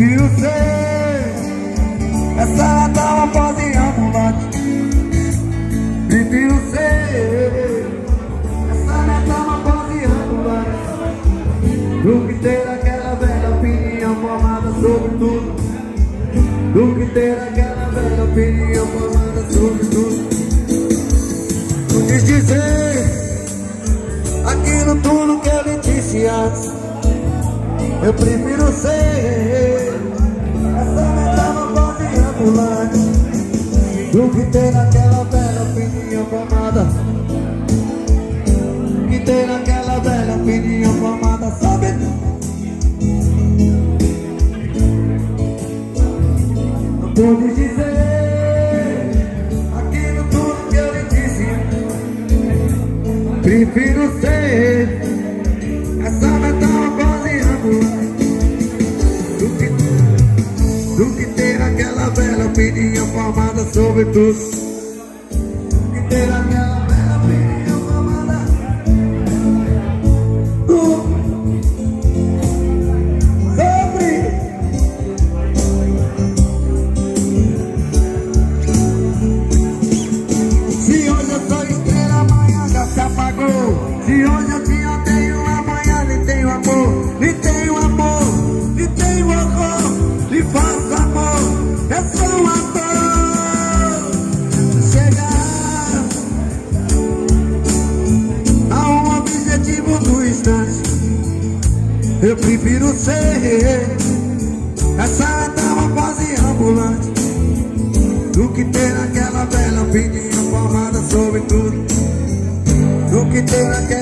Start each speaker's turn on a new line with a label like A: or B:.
A: prefiro ser essa tal pose ambulante. Prefiro ser essa tal pose ambulante do que ter aquela velha opinião formada sobre tudo. Do que ter aquela velha opinião formada sobre tudo. Não quis dizer aquilo tudo que eu lhe disse antes. Eu prefiro ser essa metamorfose ambulante do que ter aquela velha opinião formada. Que ter aquela velha opinião formada, sabe? Não pude dizer aquilo tudo que eu lhe disse. Prefiro ser essa metamorfose ambulante do que ter aquela velha opinião formada sobre tudo. Do que ter aquela velha opinião formada sobre. Se hoje eu sou estrela, amanhã já se apagou. Se hoje eu te odeio, amanhã lhe tenho amor. Lhe tenho amor, lhe tenho horror, lhe faço amor. Eu sou um ator. Chegar a um objetivo do instante. Eu prefiro ser essa metamorfose ambulante do que ter aquela velha opinião formada sobre tudo. Do que ter aquela